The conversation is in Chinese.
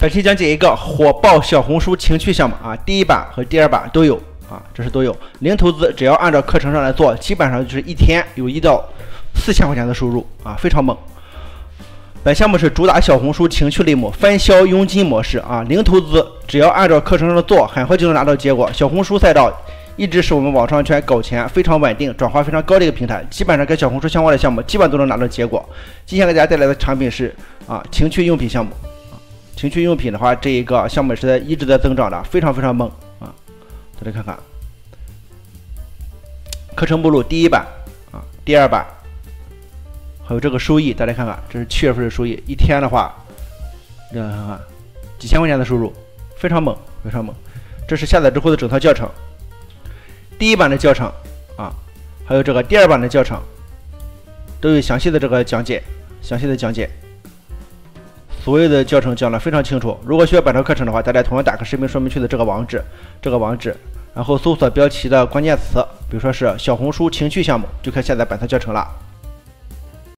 本期讲解一个火爆小红书情趣项目啊，第一版和第二版都有啊，这是都有。零投资，只要按照课程上来做，基本上就是一天有1到4千块钱的收入啊，非常猛。本项目是主打小红书情趣类目，分销佣金模式啊，零投资，只要按照课程上的做，很快就能拿到结果。小红书赛道一直是我们网商圈搞钱非常稳定、转化非常高的一个平台，基本上跟小红书相关的项目，基本都能拿到结果。今天给大家带来的产品是情趣用品项目。情趣用品的话，这一个项目是一直在增长的，非常猛啊！大家看看课程目录，第一版啊，第二版，还有这个收益，大家看看，这是7月份的收益，一天的话，大家看看几千块钱的收入，非常猛。这是下载之后的整套教程，第一版的教程啊，还有这个第二版的教程，都有详细的这个讲解，所有的教程讲得非常清楚。如果需要本套课程的话，大家同样打开视频说明区的这个网址，然后搜索标题的关键词，比如说是小红书情趣项目，就可以下载本套教程了。